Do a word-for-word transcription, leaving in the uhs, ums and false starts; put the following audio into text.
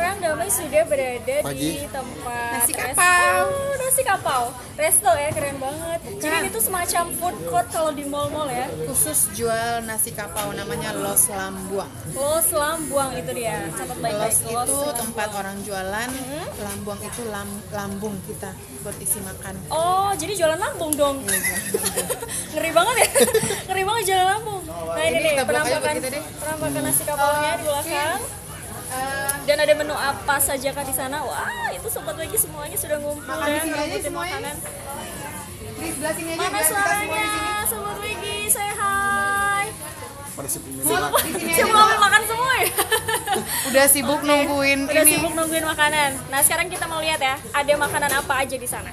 sekarang Damai sudah berada Pagi. di tempat Nasi resto. Kapau. Oh, Nasi Kapau. Resto ya, keren banget. Jadi ini tuh semacam food court kalau di mall-mall ya. Khusus jual nasi kapau, namanya Los Lambuang. Los Lambuang itu dia. Catat baik-baik. Los itu Lambuang. tempat orang jualan, Lambuang itu lam, lambung kita buat isi makan. Oh, jadi jualan lambung dong. Iya, jualan. Ngeri banget ya. Ngeri banget jualan lambung. Nah, ini, Ini nih kita buka aja buat penampakan kita deh. penampakan nasi kapaunya di belakang. Eh, Dan ada menu apa saja kah di sana? Wah, itu sobat lagi semuanya sudah ngumpul Makan di ya, sini aja ngerebutin semuanya. makanan. di sebelah sini aja. Mana biar kita semua di suaranya? sini. Sobat Wegi, say hi. Pada sibuk Di makan. sini aja. Cuma mau makan semua ya? Udah sibuk nungguin Udah ini. sibuk nungguin makanan. Nah, sekarang kita mau lihat ya, ada makanan apa aja di sana.